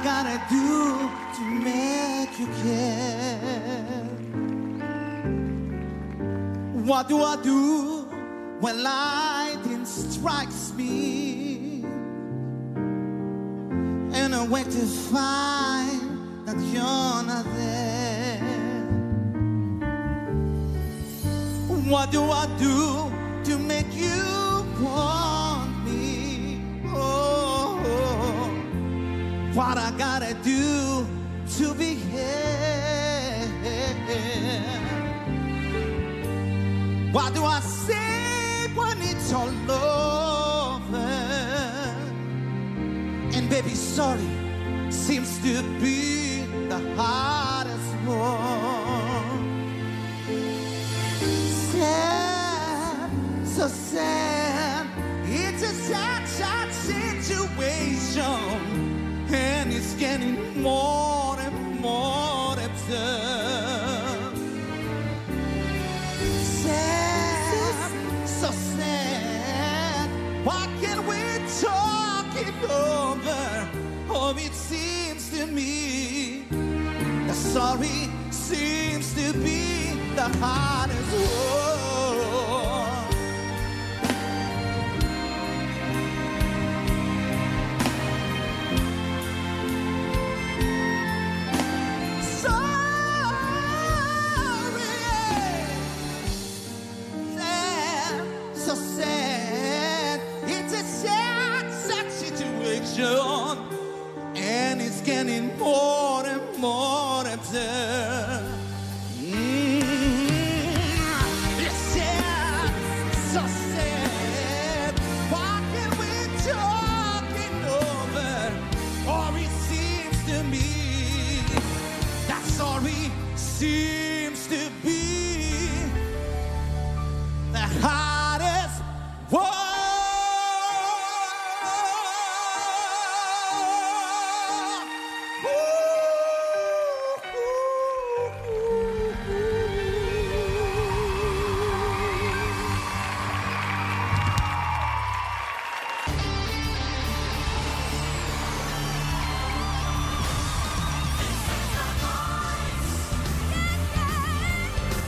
gotta do to make you care? What do I do when lightning strikes me and I wait to find that you're not there? What do I do to make you want me? Oh, what I gotta do to be here? What do I say when it's all over? And baby, sorry seems to be the hardest one. Sad, so sad. It's a sad, sad situation, and it's getting more and more absurd. Sad, so sad. Why can't we talk it over? Oh, it seems to me the sorry seems to be the hardest one. And it's getting more and more absurd. It's sad, so sad. Why can't we talk it over? Or it seems to me that sorry seems to be the high.